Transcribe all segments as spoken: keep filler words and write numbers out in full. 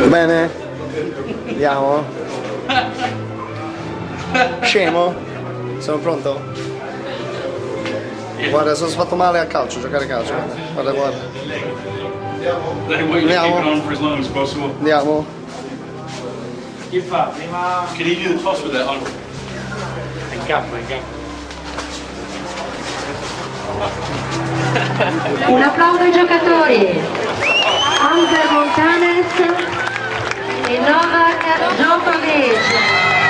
Bene? Andiamo? Scemo? Sono pronto? Guarda, sono fatto male a calcio, giocare a calcio. Guarda, guarda. Andiamo? Andiamo? Chi fa? Prima... Can you do the toss with that on? In campo, in campo. Un applauso ai giocatori Albert Montanes e Novak Djokovic.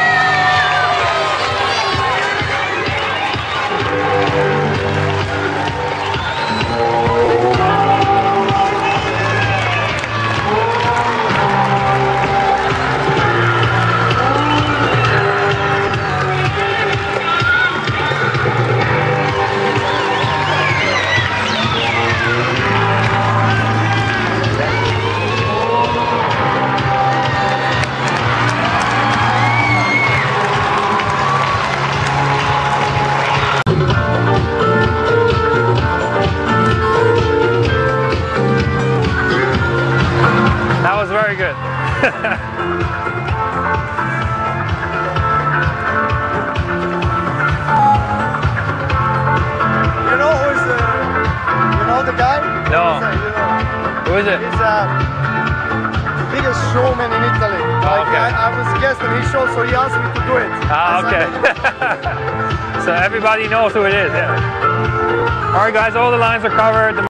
That was very good. You know who's the, you know the guy? No. He's a, you know, Who is it? he's a biggest showman in Italy. Oh, like, okay. I, I was guessing his show, so he asked me to do it. Ah, okay. So everybody knows who it is, yeah. Alright guys, all the lines are covered.